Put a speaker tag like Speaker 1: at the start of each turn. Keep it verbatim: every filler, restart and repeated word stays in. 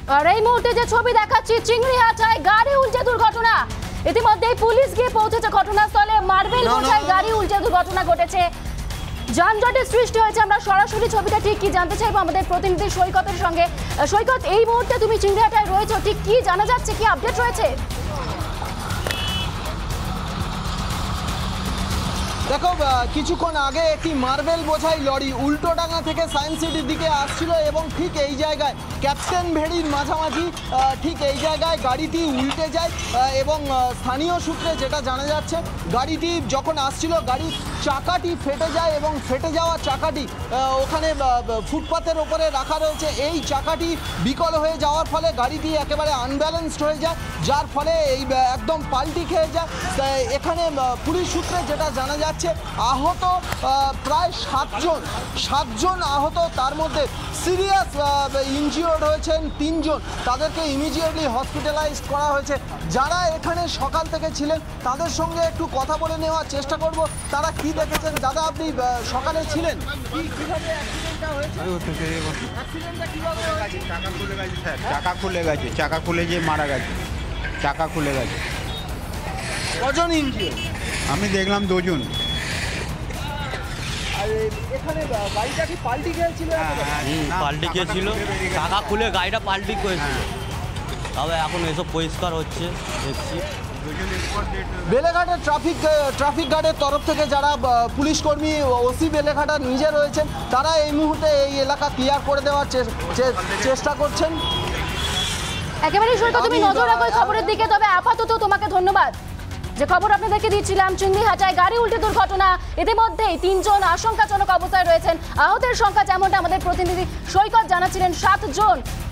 Speaker 1: আর এই মুহূর্তে যে ছবি দেখাচ্ছি চিংড়িহাটায় গাড়ি উল্টে দুর্ঘটনা। ইতিমধ্যেই পুলিশ গিয়ে পৌঁছেছে ঘটনাস্থলে। মার্বেল বোঝাই গাড়ি উল্টে দুর্ঘটনা ঘটেছে, যানজটের সৃষ্টি হয়েছে। আমরা সরাসরি ছবিটা ঠিক কি জানতে চাইবো আমাদের প্রতিনিধি সৈকতের সঙ্গে। সৈকত, এই মুহূর্তে তুমি চিংড়িহাটায় রয়েছো, ঠিক কি জানা যাচ্ছে, কি আপডেট রয়েছে?
Speaker 2: দেখো, কিছুক্ষণ আগে একটি মার্বেল বোঝাই লরি উল্টোডাঙ্গা থেকে সায়েন্স সিটির দিকে আসছিল এবং ঠিক এই জায়গায় ক্যাপ্টেন ভেড়ির মাঝামাঝি ঠিক এই জায়গায় গাড়িটি উল্টে যায় এবং স্থানীয় সূত্রে যেটা জানা যাচ্ছে, গাড়িটি যখন আসছিল গাড়ির চাকাটি ফেটে যায় এবং ফেটে যাওয়া চাকাটি ওখানে ফুটপাতের ওপরে রাখা রয়েছে। এই চাকাটি বিকল হয়ে যাওয়ার ফলে গাড়িটি একেবারে আনব্যালেন্সড হয়ে যায়, যার ফলে এই একদম পাল্টি খেয়ে যায়। এখানে পুলিশ সূত্রে যেটা জানা যাচ্ছে, আহত প্রায় সাতজন সাতজন আহত, তার মধ্যে সিরিয়াস ইনজিওর্ড হয়েছেন তিনজন। তাদেরকে ইমিডিয়েটলি হসপিটালাইজড করা হয়েছে। যারা এখানে সকাল থেকে ছিলেন তাদের সঙ্গে একটু কথা বলে নেওয়ার চেষ্টা করব, তারা কি দেখেছেন। দাদা, আপনি সকালে ছিলেন, কিভাবে অ্যাক্সিডেন্টটা হয়েছে? অ্যাক্সিডেন্টটা কিভাবে হয়েছে?
Speaker 3: চাকা খুলে গেছে স্যার, চাকা খুলে গেছে, চাকা খুলে যে মারা গেছে, চাকা খুলে গেছে।
Speaker 2: কজন ইনজিওর্ড?
Speaker 3: আমি দেখলাম দুজন।
Speaker 2: আর এখানে গাড়িটা কি পাল্টি গিয়েছিল?
Speaker 4: পাল্টি গিয়েছিল, চাকা খুলে গাড়িটা পাল্টি করেছিল। তবে এখন এসব পরিষ্কার হচ্ছে দেখছি।
Speaker 2: বেলেঘাটের ট্রাফিক ট্রাফিক গার্ডের তরফ থেকে যারা পুলিশ কর্মী, ওসি বেলেঘাটার নিজে রয়েছেন, তারা এই মুহূর্তে এই এলাকা ক্লিয়ার করে দেওয়ার চেষ্টা করছেন।
Speaker 1: একেবারে সৈকত, তুমি নজর রাখো খবরের দিকে। তবে আপাতত তোমাকে ধন্যবাদ। যে খবর আপনাদেরকে দিচ্ছিলাম, চিংড়িহাটায় গাড়ি উল্টে দুর্ঘটনা, ইতিমধ্যেই তিনজন আশঙ্কাজনক অবস্থায় রয়েছেন। আহতের সংখ্যা যেমনটা আমাদের প্রতিনিধি সৈকত জানাচ্ছিলেন, সাতজন।